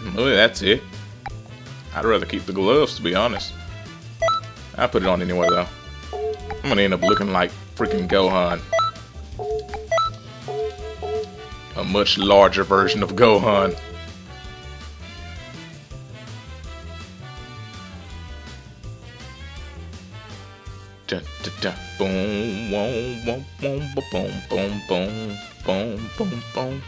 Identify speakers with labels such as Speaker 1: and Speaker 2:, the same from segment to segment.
Speaker 1: Well, that's it. I'd rather keep the gloves, to be honest. I'll put it on anyway, though. I'm gonna end up looking like freaking Gohan. A much larger version of Gohan. Dun, dun, dun. Boom, boom, boom, boom, boom, boom, boom, boom, boom, boom.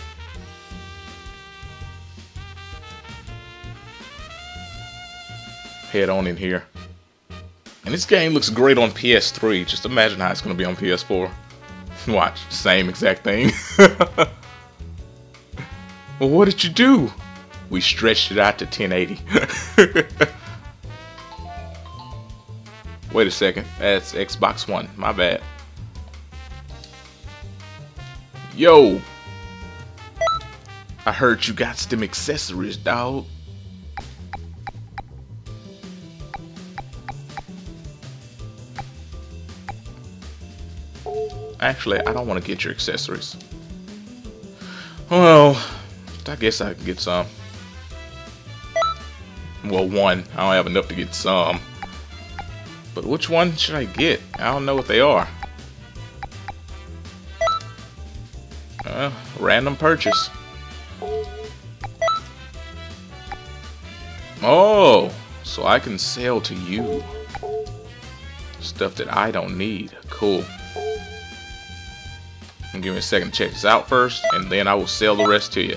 Speaker 1: Head on in here. And this game looks great on PS3. Just imagine how it's going to be on PS4. Watch, same exact thing. Well, what did you do? We stretched it out to 1080. Wait a second, that's Xbox One. My bad. Yo! I heard you got some accessories, dawg. Actually, I don't want to get your accessories. Well, I guess I can get some. Well, one. I don't have enough to get some. But which one should I get? I don't know what they are. Random purchase. Oh, so I can sell to you stuff that I don't need. Cool. Give me a second to check this out first, and then I will sell the rest to you.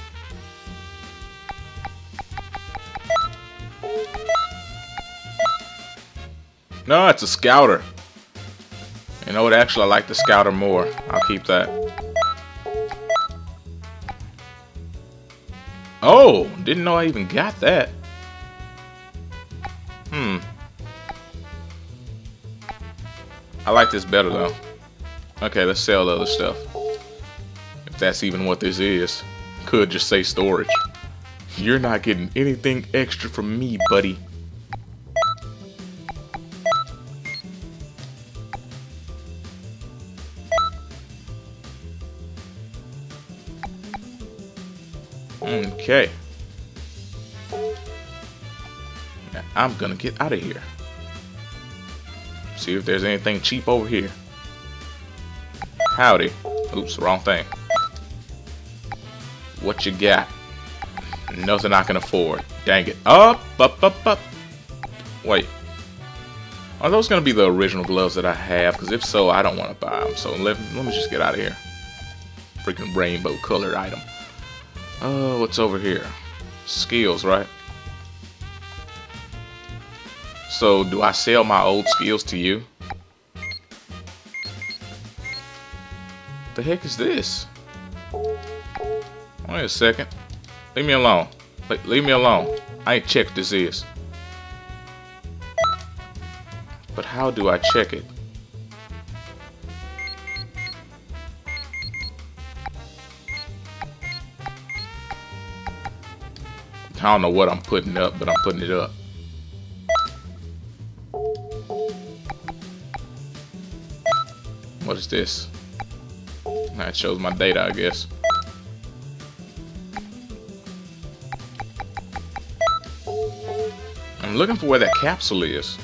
Speaker 1: No, it's a scouter. You know what? Actually, I like the scouter more. I'll keep that. Oh, didn't know I even got that. I like this better though. Okay, let's sell the other stuff. If that's even what this is. Could just say storage. You're not getting anything extra from me, buddy. Okay. Now I'm gonna get out of here. See if there's anything cheap over here. Howdy. Oops, wrong thing. What you got? Nothing I can afford. Dang it. Up. Wait. Are those going to be the original gloves that I have? Because if so, I don't want to buy them. So let me just get out of here. Freaking rainbow colored item. Oh, what's over here? Skills, right? So do I sell my old skills to you? The heck is this? Wait a second. Leave me alone. Leave me alone. I ain't checked what this is. But how do I check it? I don't know what I'm putting up, but I'm putting it up. What is this? That shows my data, I guess. I'm looking for where that capsule is.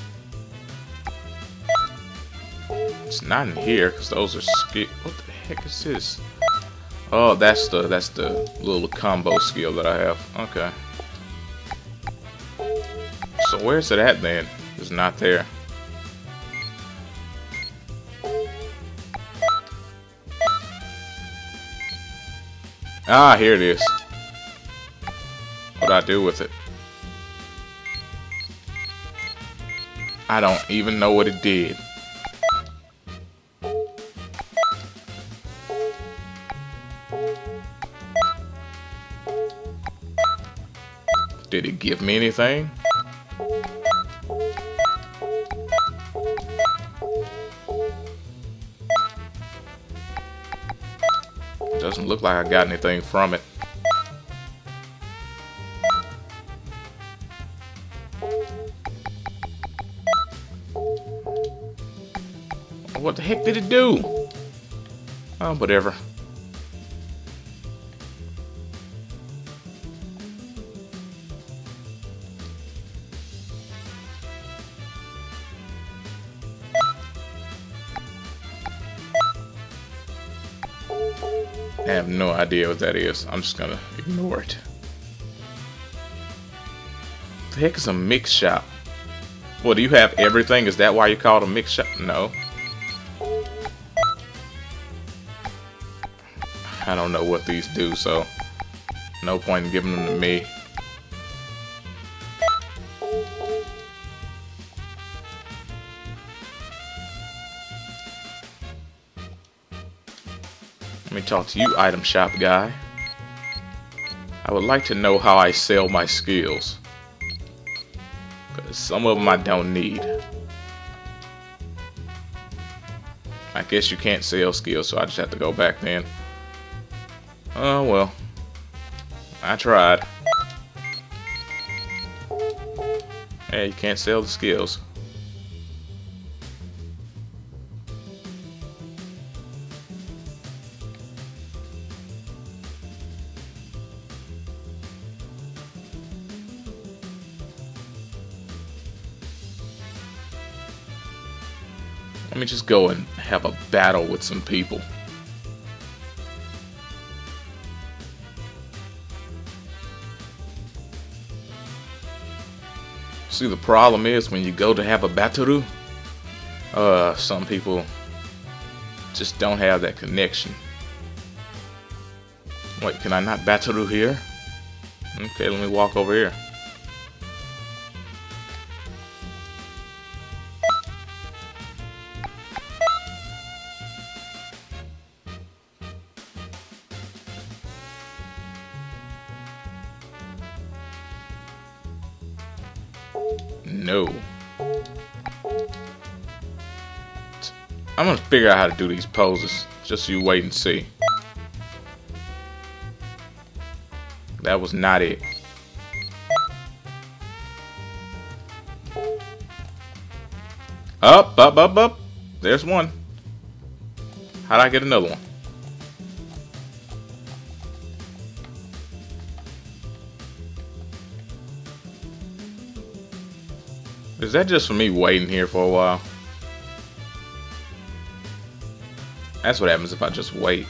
Speaker 1: It's not in here because those are skill. What the heck is this? Oh, that's the little combo skill that I have. Okay. So where's it at then? It's not there. Ah, here it is. What do I do with it? I don't even know what it did. Did it give me anything? Doesn't look like I got anything from it. What the heck did it do? Oh, whatever. I have no idea what that is. I'm just gonna ignore it. The heck is a mix shop? Well, do you have everything? Is that why you call it a mix shop? No. I don't know what these do, so no point in giving them to me. Let me talk to you, item shop guy. I would like to know how I sell my skills. Because some of them I don't need. I guess you can't sell skills, so I just have to go back then. Oh well. I tried. Hey, you can't sell the skills. Let me just go and have a battle with some people. See, the problem is when you go to have a battle, some people just don't have that connection. Wait, can I not battle here? Okay, let me walk over here. No. I'm gonna figure out how to do these poses. Just so you wait and see. That was not it. Up, up, up, up. There's one. How'd I get another one? Is that just for me waiting here for a while? That's what happens if I just wait.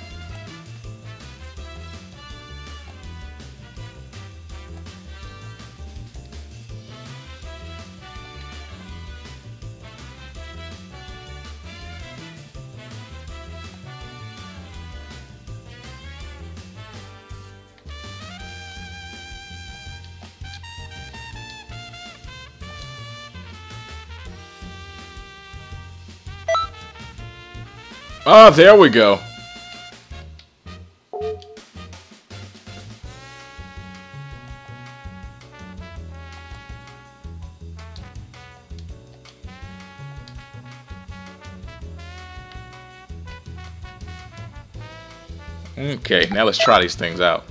Speaker 1: Oh, there we go. Okay, now let's try these things out.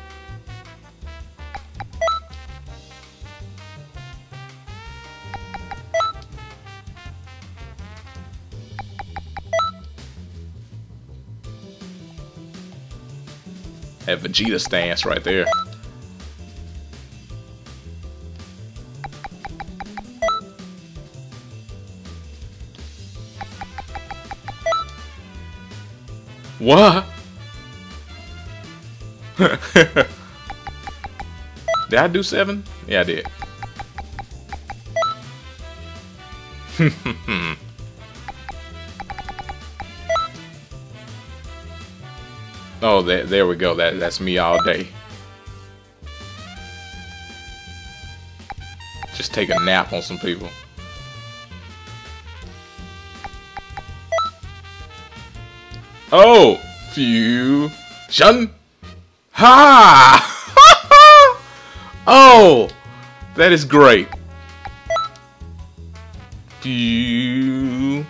Speaker 1: That Vegeta stance right there. What? Did I do 7? Yeah, I did. Oh, there we go. That's me all day. Just take a nap on some people. Oh, fusion. Ha! Oh, that is great. Fusion.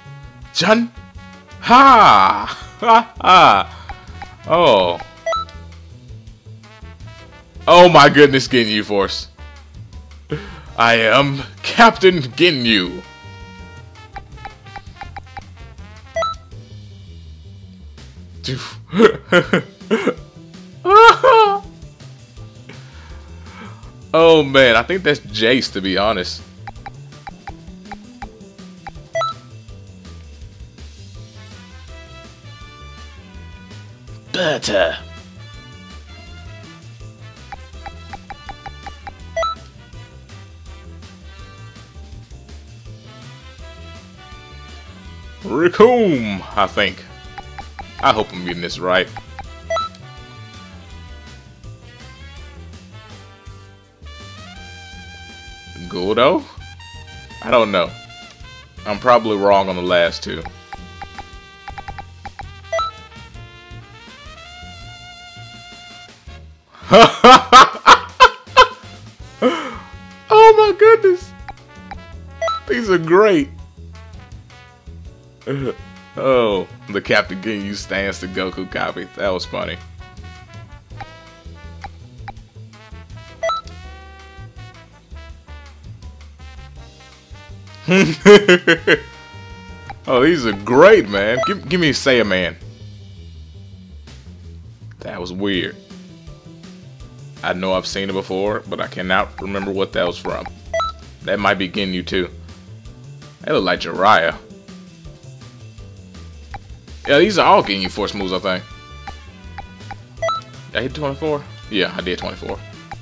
Speaker 1: Ha! Ha ha! Oh. Oh my goodness, Ginyu Force. I am Captain Ginyu. Oh man, I think that's Jace, to be honest. butter. Raccoon, I think. I hope I'm getting this right. Guldo? I don't know. I'm probably wrong on the last two. Oh my goodness! These are great. Oh, the Captain Ginyu stands to Goku copy. That was funny. Oh, these are great, man. Give me Saiyaman. That was weird. I know I've seen it before, but I cannot remember what that was from. That might be Ginyu too. They look like Jiraiya. Yeah, these are all Ginyu Force moves, I think. Did I hit 24? Yeah, I did 24.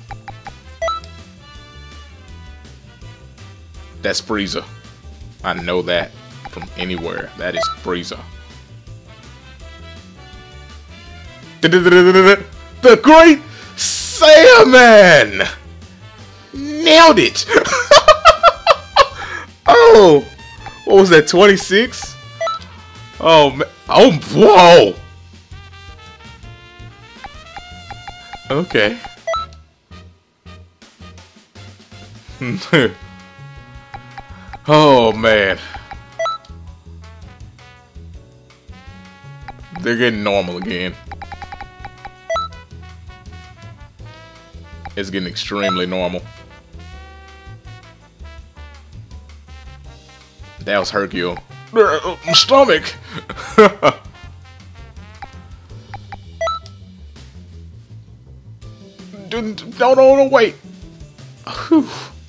Speaker 1: That's Frieza. I know that from anywhere. That is Frieza. The Great Saiyaman! Nailed it! Oh! What was that, 26? Oh, man. Oh, whoa! Okay. Oh, man. They're getting normal again. It's getting extremely normal. That was Hercule. My stomach! No, wait! Whew.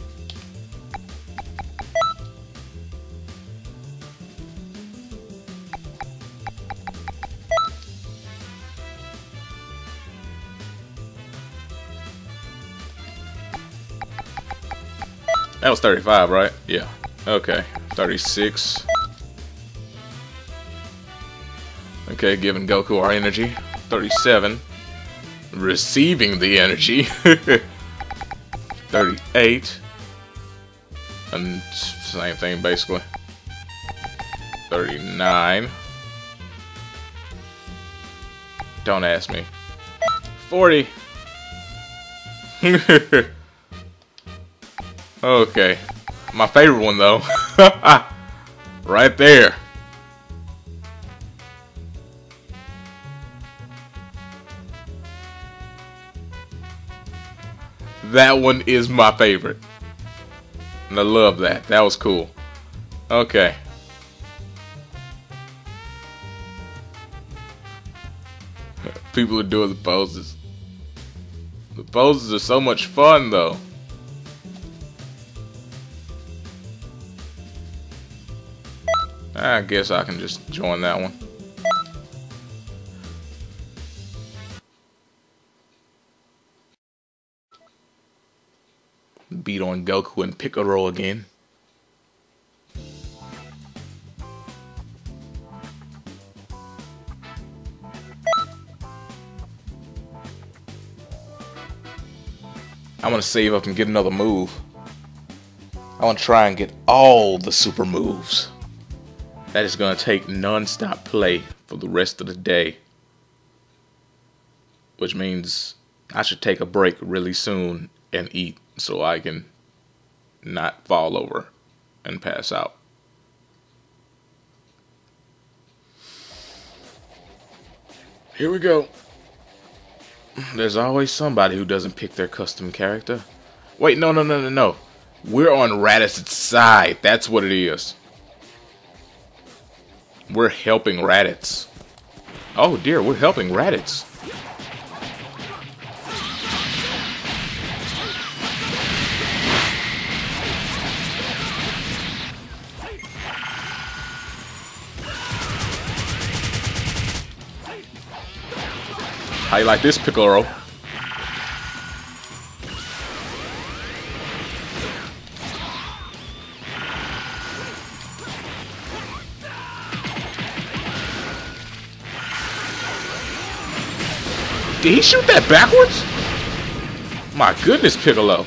Speaker 1: That was 35, right? Yeah. Okay. 36. Okay, giving Goku our energy. 37. Receiving the energy. 38. And same thing, basically. 39. Don't ask me. 40. Okay. My favorite one, though. Right there. That one is my favorite. And I love that. That was cool. Okay. People are doing the poses. The poses are so much fun, though. I guess I can just join that one. Beat on Goku and Piccolo again. I'm gonna save up and get another move. I want to try and get all the super moves. That is gonna take non-stop play for the rest of the day. Which means I should take a break really soon and eat so I can not fall over and pass out. Here we go. There's always somebody who doesn't pick their custom character. Wait, no. We're on Raditz' side. That's what it is. We're helping Raditz. Oh dear, we're helping Raditz. you like this, Piccolo? Did he shoot that backwards? My goodness, Piccolo.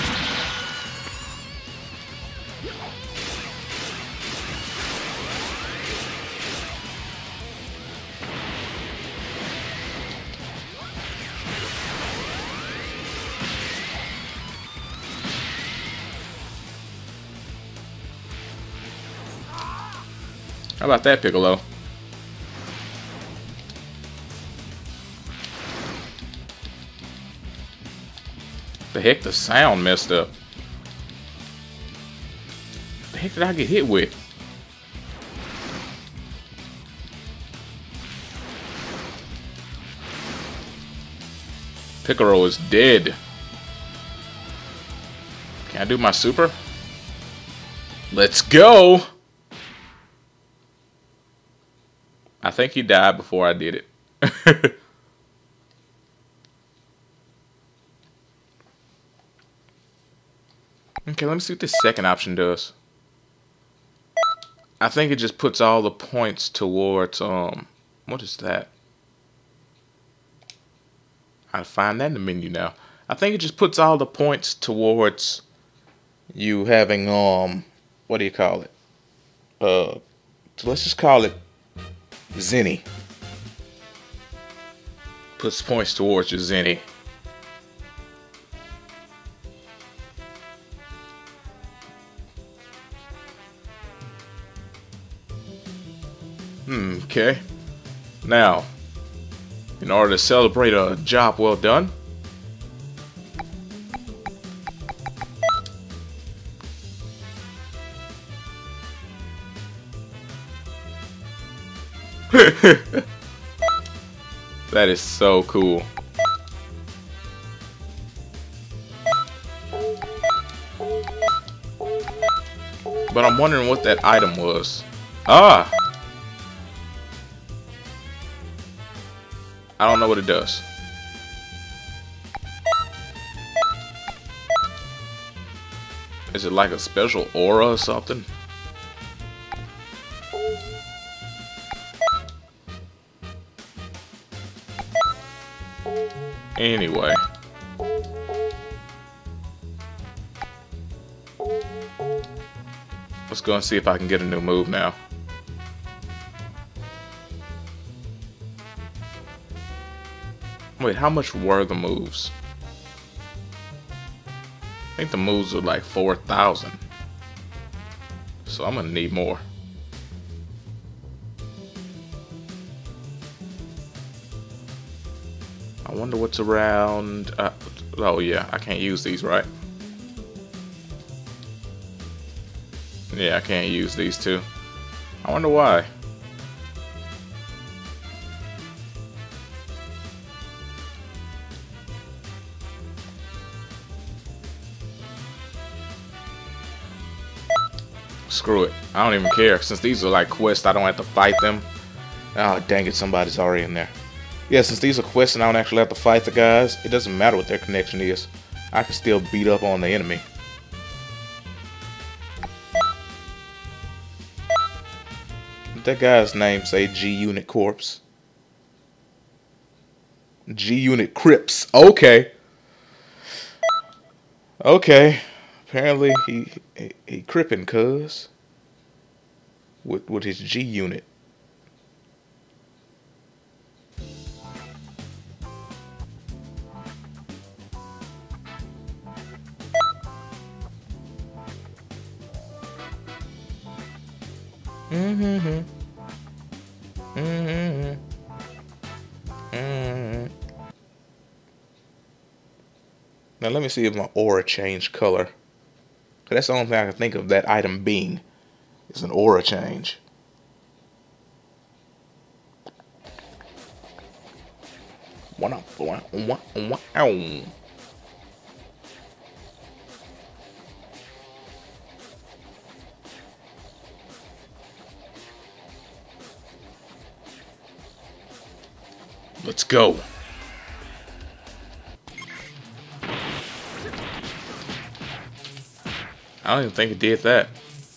Speaker 1: How about that, Piccolo? The heck, the sound messed up. The heck did I get hit with? Piccolo is dead. Can I do my super? Let's go! I think he died before I did it. Okay, let me see what this second option does. I think it just puts all the points towards, what is that? I'll find that in the menu now. I think it just puts all the points towards you having, what do you call it? So let's just call it Zenny. Puts points towards your Zenny. Okay. Now, in order to celebrate a job well done, that is so cool. But I'm wondering what that item was. Ah! I don't know what it does. Is it like a special aura or something? Anyway. Let's go and see if I can get a new move now. Wait, how much were the moves? I think the moves are like 4,000. So I'm gonna need more. I wonder what's around. Oh yeah, I can't use these, right? Yeah, I can't use these two. I wonder why. Screw it. I don't even care. Since these are like quests, I don't have to fight them. Oh, dang it. Somebody's already in there. Yeah, since these are quests and I don't actually have to fight the guys, it doesn't matter what their connection is. I can still beat up on the enemy. That guy's name say G-Unit Corpse. G-Unit Crips. Okay. Okay. Apparently he crippin' cuz with his G-Unit. Now let me see if my aura changed color. 'Cause that's the only thing I can think of that item being. Is an aura change. Let's go. I don't even think it did that.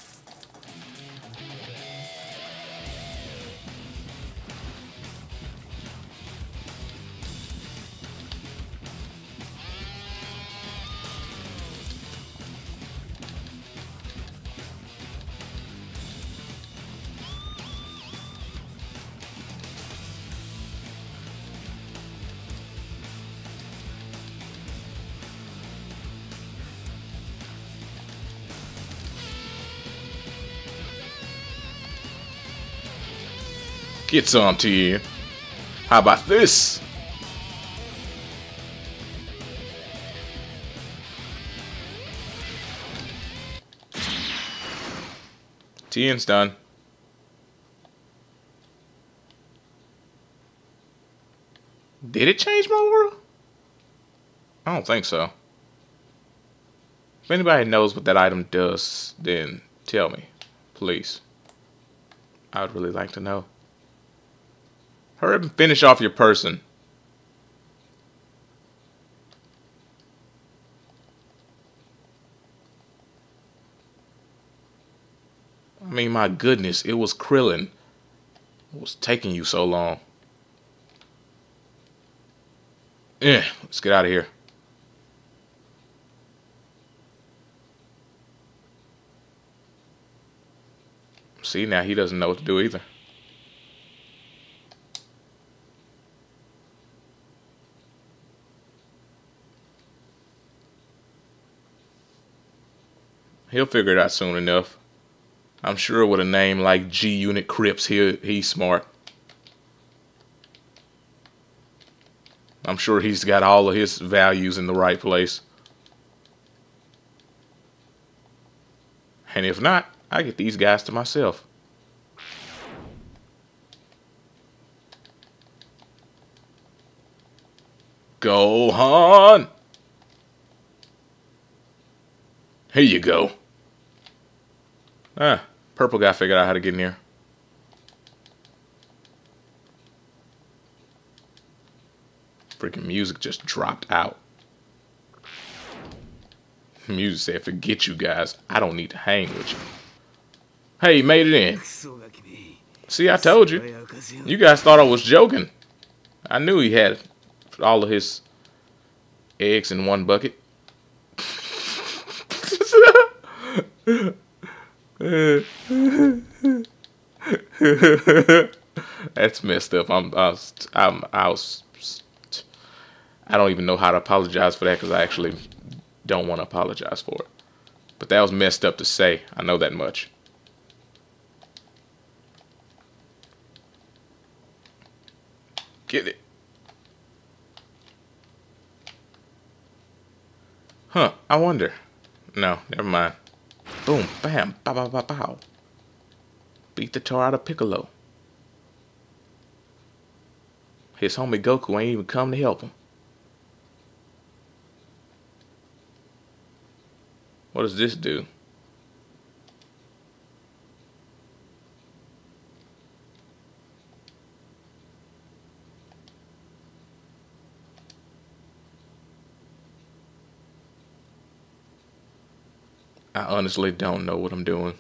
Speaker 1: Get some to you. How about this? Tien's done. Did it change my world? I don't think so. If anybody knows what that item does, then tell me, please. I would really like to know. Hurry up and finish off your person. I mean, my goodness, it was Krillin. What was taking you so long? Let's get out of here. See, now he doesn't know what to do either. He'll figure it out soon enough. I'm sure with a name like G-Unit Crips, he's smart. I'm sure he's got all of his values in the right place. And if not, I get these guys to myself. Gohan! Here you go. Purple guy figured out how to get in here. Freaking music just dropped out. Music said, forget you guys. I don't need to hang with you. Hey, you made it in. See, I told you. You guys thought I was joking. I knew he had all of his eggs in one bucket. That's messed up. I don't even know how to apologize for that because I actually don't want to apologize for it. But that was messed up to say. I know that much. Get it. Huh, I wonder. No, never mind. Boom, bam, bow, bow, bow, bow. Beat the tar out of Piccolo. His homie Goku ain't even come to help him. What does this do? I honestly don't know what I'm doing.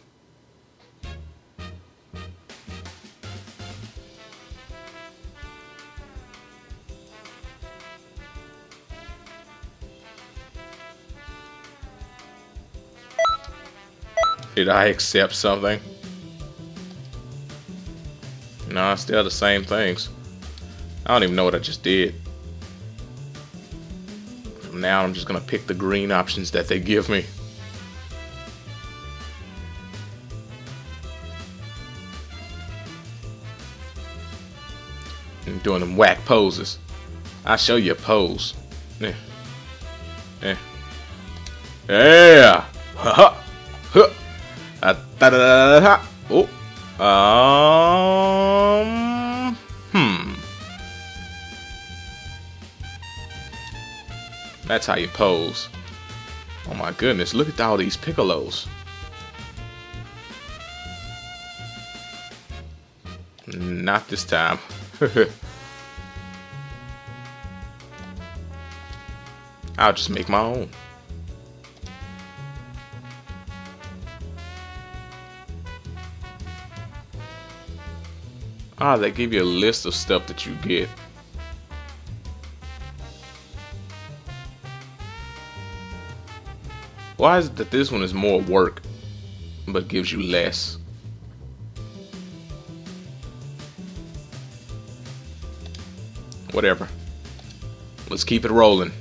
Speaker 1: Did I accept something? No, it's still the same things. I don't even know what I just did. From now on, I'm just gonna pick the green options that they give me. And doing them whack poses. I'll show you a pose. Yeah. Yeah. Yeah. Ha ha. Huh. Da, da, da, da, oh. That's how you pose. Oh my goodness, look at all these Piccolos. Not this time. I'll just make my own. Ah, they give you a list of stuff that you get. Why is it that this one is more work, but gives you less? Whatever. Let's keep it rolling.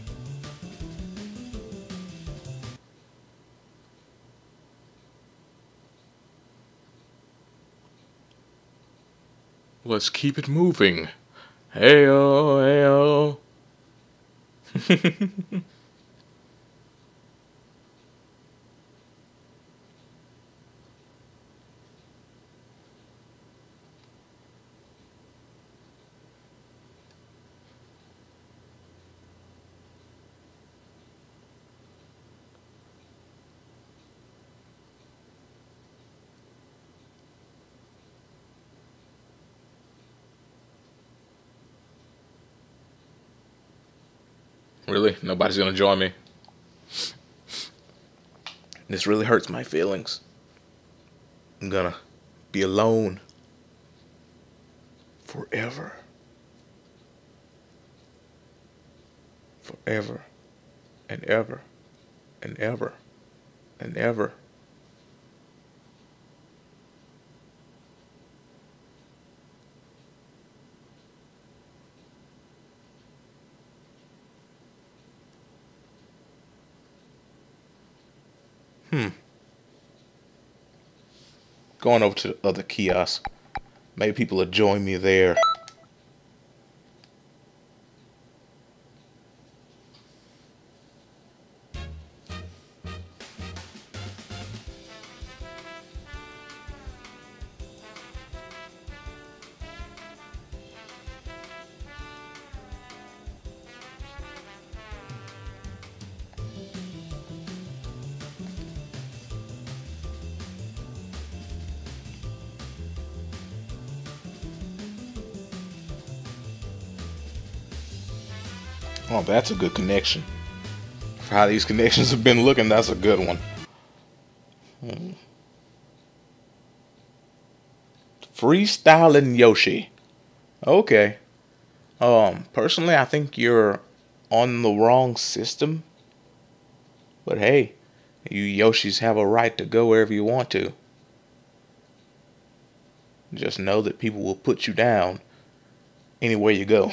Speaker 1: Let's keep it moving. Heyo, heyo. Really? Nobody's gonna join me? This really hurts my feelings. I'm gonna be alone forever. Forever and ever and ever and ever. Going over to the other kiosk. Maybe people will join me there. Oh, that's a good connection. For how these connections have been looking, that's a good one. Freestyling Yoshi. Okay. Personally, I think you're on the wrong system. But hey, you Yoshis have a right to go wherever you want to. Just know that people will put you down anywhere you go.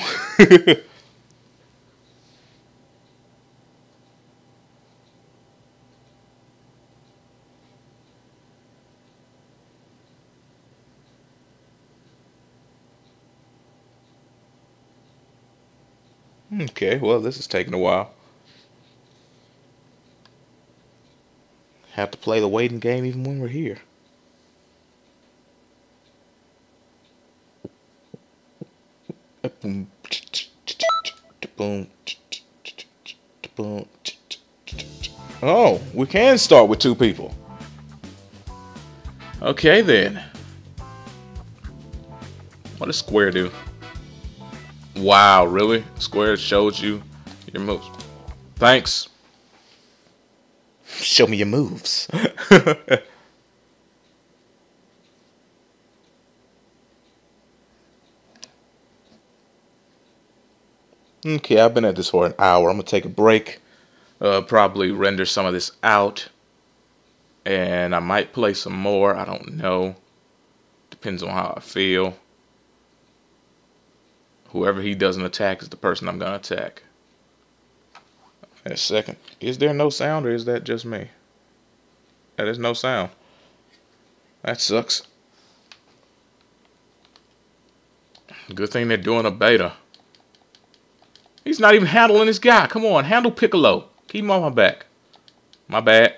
Speaker 1: Okay, well, this is taking a while. Have to play the waiting game even when we're here. Oh, we can start with two people. Okay then. What does Square do? Wow, really? Square showed you your moves. Thanks. Show me your moves. Okay, I've been at this for an hour. I'm gonna take a break. Probably render some of this out. And I might play some more. I don't know. Depends on how I feel. Whoever he doesn't attack is the person I'm gonna attack. In a second. Is there no sound or is that just me? That is no sound. That sucks. Good thing they're doing a beta. He's not even handling this guy. Come on, handle Piccolo. Keep him on my back. My bad.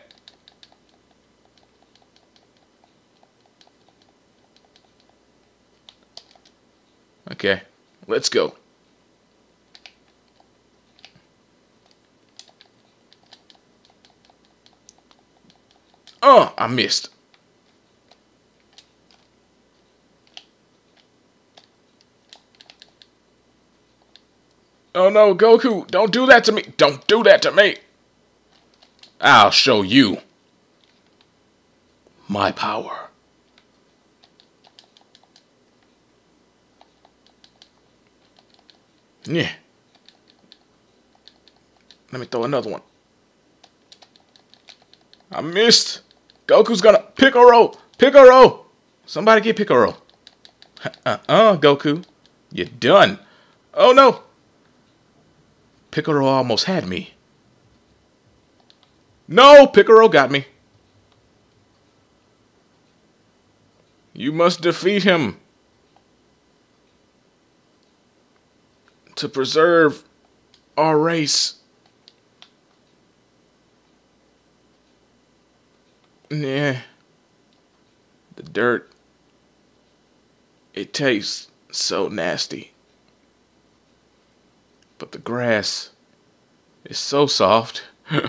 Speaker 1: Okay, let's go. Oh, I missed. Oh no, Goku, don't do that to me. Don't do that to me. I'll show you my power. Yeah. Let me throw another one. I missed. Goku's gonna Piccolo. Piccolo. Somebody get Piccolo. Goku. You're done. Oh no. Piccolo almost had me. No, Piccolo got me. You must defeat him to preserve our race. Yeah. The dirt. It tastes so nasty. But the grass is so soft.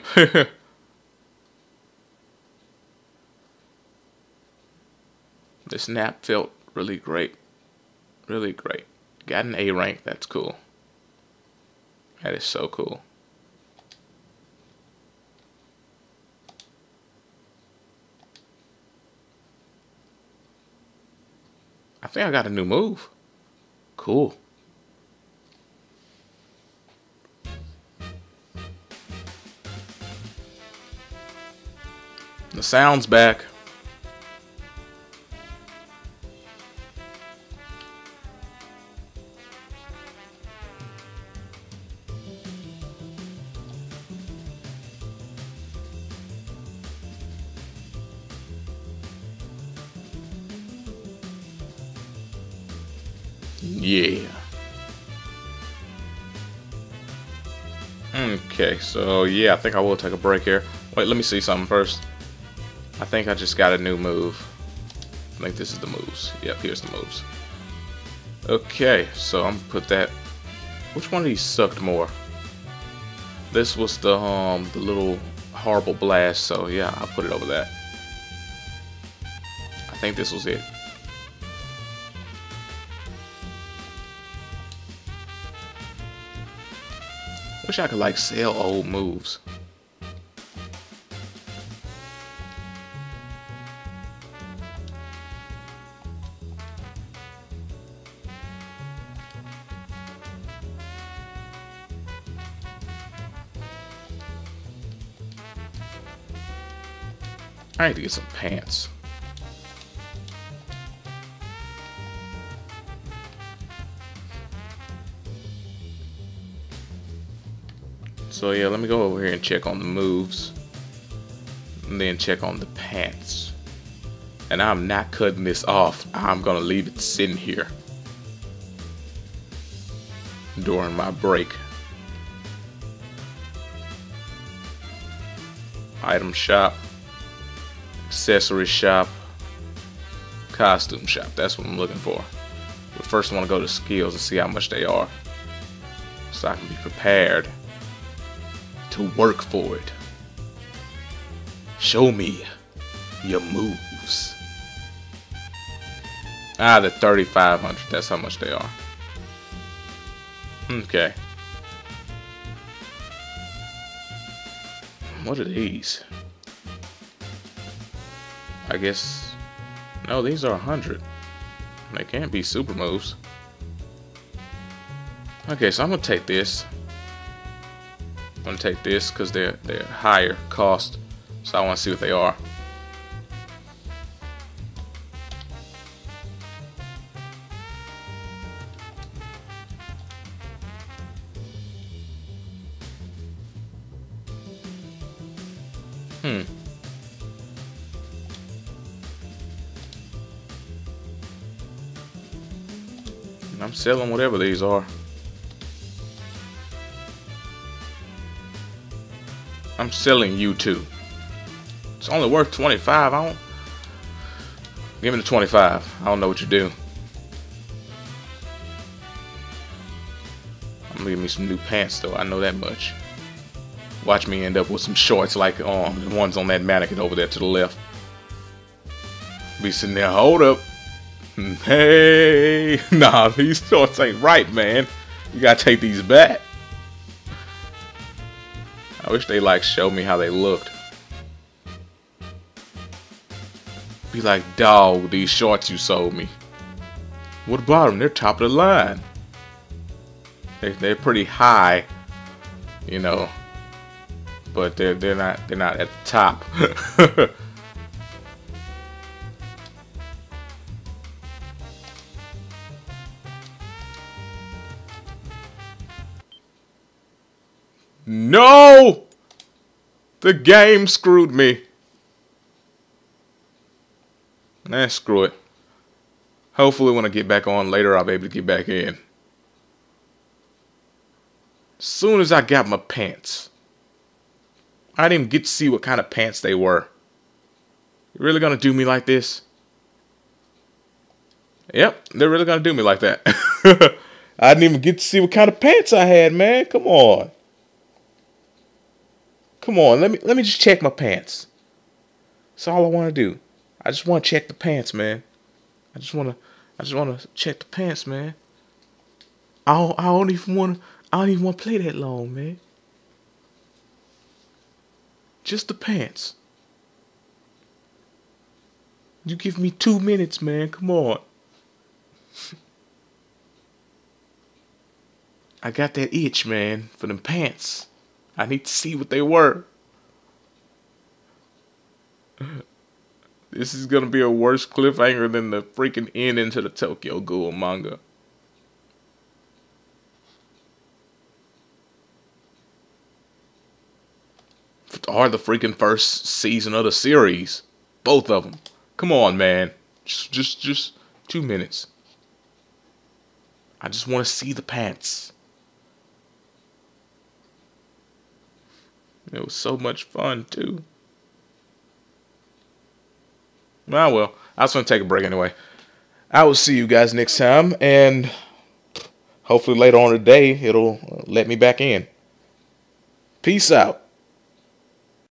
Speaker 1: This nap felt really great. Really great. Got an A rank. That's cool. That is so cool. I think I got a new move. Cool. The sound's back. Yeah. Okay, so yeah, I think I will take a break here. Wait, let me see something first. I think I just got a new move. I think this is the moves. Yep, here's the moves. Okay, so I'm gonna put that. Which one of these sucked more? This was the little horrible blast, so yeah, I'll put it over that. I think this was it. Wish I could like sell old moves. I need to get some pants. So yeah, let me go over here and check on the moves. And then check on the pants. And I'm not cutting this off. I'm gonna leave it sitting here during my break. Item shop. Accessory shop. Costume shop. That's what I'm looking for. But first I want to go to skills and see how much they are, so I can be prepared to work for it. Show me your moves. Ah, the 3,500. That's how much they are. Okay. What are these? I guess. No, these are 100. They can't be super moves. Okay, so I'm gonna take this. I'm gonna take this because they're higher cost, so I want to see what they are. I'm selling whatever these are. I'm selling you too. It's only worth 25. I don't. Give me the 25. I don't know what you do. I'm gonna give me some new pants though. I know that much. Watch me end up with some shorts like the ones on that mannequin over there to the left. Be sitting there. Hold up. Hey, nah, these shorts ain't right, man. You gotta take these back. I wish they like show me how they looked. Be like, dog, these shorts you sold me. What about them? They're top of the line. They're pretty high, you know, but they're not at the top. No! The game screwed me. Nah, screw it. Hopefully when I get back on later, I'll be able to get back in. As soon as I got my pants, I didn't even get to see what kind of pants they were. You really gonna do me like this? Yep, they're really gonna do me like that. I didn't even get to see what kind of pants I had, man. Come on. Come on, let me just check my pants. That's all I want to do. I just want to check the pants, man. I just want to check the pants, man. I don't even want to play that long, man. Just the pants. You give me 2 minutes, man. Come on. I got that itch, man, for them pants. I need to see what they were. This is gonna be a worse cliffhanger than the freaking ending to the Tokyo Ghoul manga. Or the freaking first season of the series. Both of them. Come on, man. Just 2 minutes. I just want to see the pants. It was so much fun, too. Ah, well, I was going to take a break anyway. I will see you guys next time, and hopefully later on today, it'll let me back in. Peace out.